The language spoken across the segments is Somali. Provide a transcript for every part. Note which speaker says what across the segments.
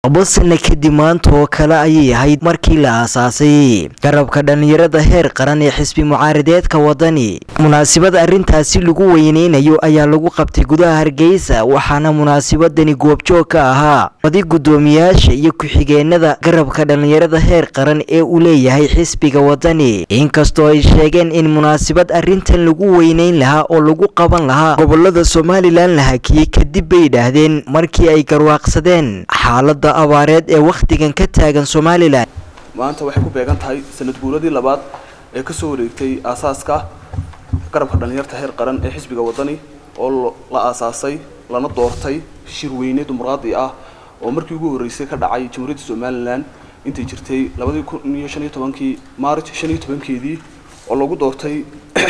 Speaker 1: Abasna kadib maanta oo kale ayay ahayd markii la aasaasay garabka dhalinyarada heer qaran ee xisbi mucaaradeedka wadani. Munaasabada arintaasi lagu weyneynayo ayaa lagu qabtay gudaha Hargeysa, waxaana munaasabadani goobjoog ka ahaa wadi gudoomiyaasha iyo ku-xigeenada garabka dhalinyarada heer qaran ee uu leeyahay xisbiga wadani. Inkastoo ay sheegeen in munaasabad arintan lagu weyneyn lahaa oo lagu qaban lahaa gobolada Somaliland la hakiyay kadib bay yiraahdeen markii ay garwaaqsadeen xaaladda abaareed ee waqtigan ka taagan Somaliland.
Speaker 2: maanta waxay ku beegan tahay sanad guuradii labaad ee ka soo wareegtay aasaaska garabka dhalinyarada heer qaran ee xisbiga wadani oo la aasaasay lana doortay shirweyne dimuqraadi ah oo markii ugu horeysay ka dhacay Jamhuuriyadda Somaliland intii jirtay 2015 March 15keedii oo lagu doortay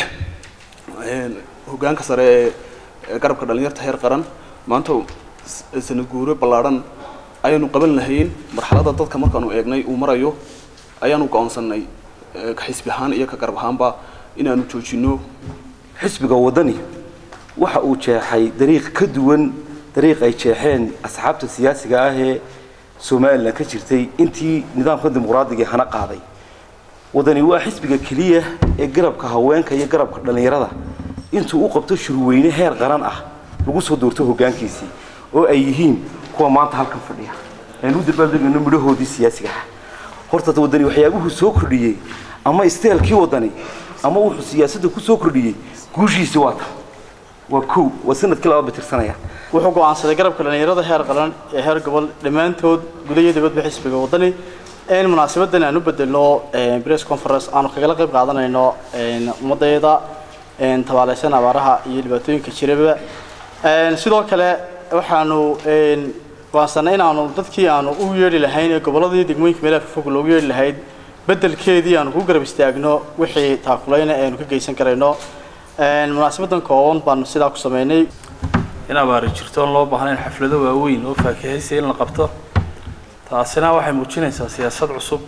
Speaker 2: hoggaanka sare ee garabka dhalinyarada heer qaran. maanta sanad guuro ballaaran ayanu qaban lahayn marxaladda dadka markaanu eegnay uu marayo ayaanu go'aansanay ka xisbi ahaan iyo ka garab ahaanba inaanu joojino.
Speaker 3: xisbiga wadani waxa uu jeexay dariiq ka duwan dariiq ay jeexeen asxaabta siyaasiga ah ee Soomaaliland ka jirtay intii nidaamka dimuqraadiga hana qaaday. wadani waa xisbiga kaliya ee garabka haweenka iyo garabka dhalinyarada intuu u qabto shirweyne heer qaran ah lagu soo doorto hoggaankiisii oo ay yihiin kuwa maanta halkan fadhiya aynu dabaaldegno midhahoodii siyaasiga ah. horta wadani waxyaabuhu soo kordhiyay ama isteelkii wadani ama wuxuu siyaasadda ku soo kordhiyay guushiisa waa koow waa sanadkii laba bitirsanaya.
Speaker 4: wuxuu go'aansaday garabka dhalinyarada heer qaran ee heer gobol dhammaantood gudaha dibadda xisbiga wadani in munaasabadan aanu bedelno press conference aanu kaga qayb qaadanayno ummadayda tabaaleysan abaaraha iyo dhibaatooyinka jiraba. sidoo kale waxaanu go'aansanay in aanu dadkii aanu u yeeri lahayn ee goboladii degmooyinka meelaha fog loogu yeeri lahayd bedelkeedii aanu ku garab istaagno wixii taakulayna aynu ka geysan karayno. munaasabadan kooban baan sidaa ku sameynay
Speaker 5: in abaar jirto loo baahan xaflado waaweyn oo faakahaysi in la qabto. taasina waxay muujinaysaa siyaasad cusub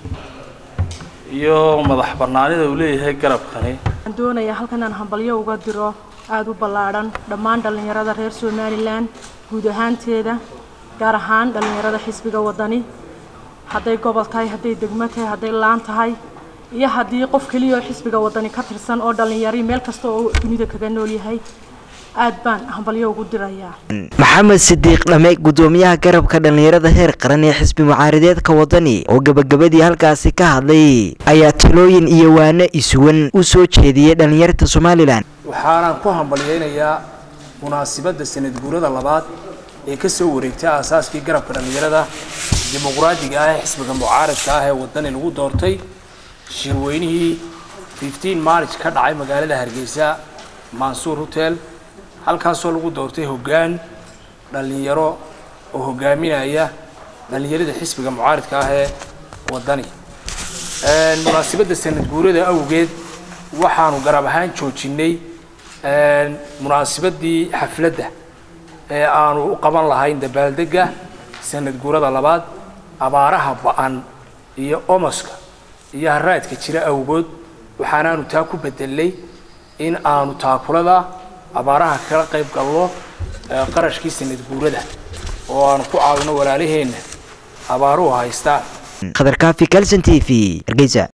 Speaker 5: iyo madax bannaanida uu leeyahay garabkani.
Speaker 6: waxaan doonayaa halkan aan hambalyo uga diro aad u ballaaran dhammaan dhalinyarada reer Somaliland guud ahaanteeda, gaar ahaan dhalinyarada xisbiga wadani, hadday gobol tahay, hadday degmo tahay, hadday laan tahay, iyo haddii qof kaliya oo xisbiga wadani ka tirsan oo dhalinyaro meel kasta oo dunida kaga nool yahay aad baan hambalyo ugu dirayaa.
Speaker 1: Maxamed Sidiiq Dhame, gudoomiyaha garabka dhalinyarada heer qaran ee xisbi mucaaradeedka wadani oo gabagabadii halkaasi ka hadlay ayaa talooyin iyo waana isuwan u soo jeediyay dhalinyarada Somaliland.
Speaker 7: waxaan ku hambalyeeynaa munaasabada sanad guurada labaad ee ka soo wareegtay aasaaskii garabka dhalinyarada dimuqraadiga ah ee xisbiga mucaaradka ah ee wadani lagu doortay shirweynihii 15 March ka dhacay magaalada Hargeysa Mansour Hotel, halkaasoo lagu doortay hoggaan dhalinyaro oo hogaaminaya dhalinyarada xisbiga mucaaradka ah ee wadani. munaasabada sanad guurada awgeed waxaanu garab ahaan joojinay munaasabadii xafladda ee aanu u qaban lahayn dabaaldega sanad guurada labaad abaaraha ba'an iyo omoska iyo haraadka jira awgood. waxaanaanu taa ku bedelay in aanu taakulada abaaraha kala qayb galno qarashkii sanad guurada oo aanu ku caawino walaalaheena abaaruhu haystaan.
Speaker 1: Khadar Kaafi, Kalson TV, Hargeysa.